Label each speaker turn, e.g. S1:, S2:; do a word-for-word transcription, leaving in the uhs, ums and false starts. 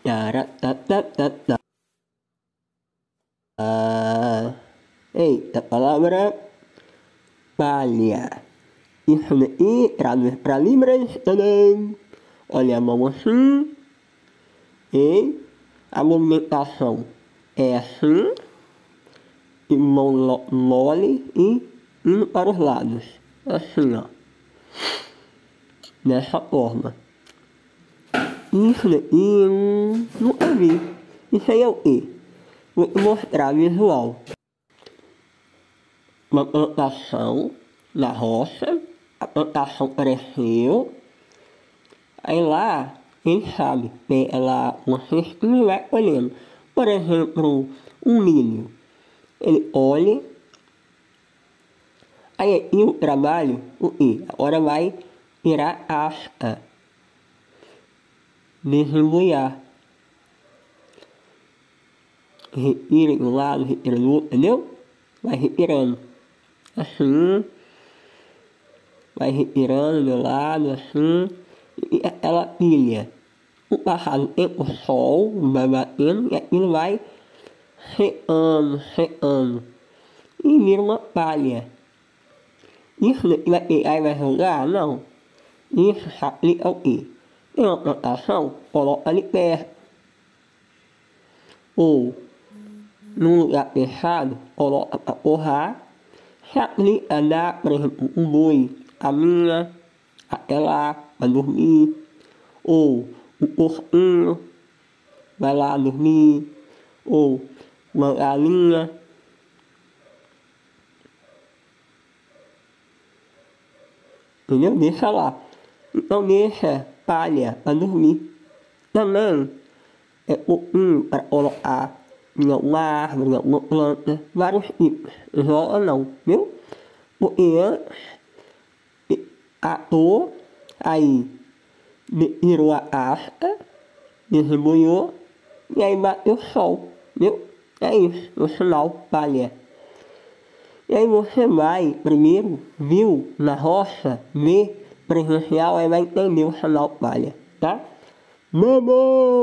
S1: Taratatata. Ah, eita, palavra palha. Isso daí traduz para Libras. Tadam. Olha a mão assim. E a movimentação é assim. E mão mole e indo para os lados. Assim, ó. Dessa forma. Isso daqui eu nunca vi. Isso aí é o quê? Vou te mostrar visual. Uma plantação na roça. A plantação cresceu. Aí lá, quem sabe, tem ela, uma cestinha vai colhendo. Por exemplo, um milho. Ele olha. Aí aqui o trabalho, o quê? Agora vai tirar asca. Desemboiar. Retira de um lado, retira do outro, entendeu? Vai retirando. Assim. Vai retirando do lado, assim. E ela pilha. O passado tempo, o sol vai batendo e aquilo vai secando, secando. E vira uma palha. Isso daqui vai pegar e vai jogar? Não. Isso se aplica ao quê? Tem uma plantação, coloca ali perto. Ou, num lugar fechado, coloca para forrar. Se aplica a dar, por exemplo, um boi, a minha, aquela para dormir. Ou o porquinho vai lá dormir. Ou uma galinha. Entendeu? Deixa lá. Então deixa palha para dormir. Também é pouquinho para colocar em alguma árvore, em alguma planta, vários tipos. Isola não, viu? Porque antes, atou, aí tirou a casca, desemboiou, e aí bateu o sol, viu? É isso, o sinal palha. E aí você vai, primeiro, viu na roça, vê presencial, aí vai entender o sinal palha, tá? Vamos!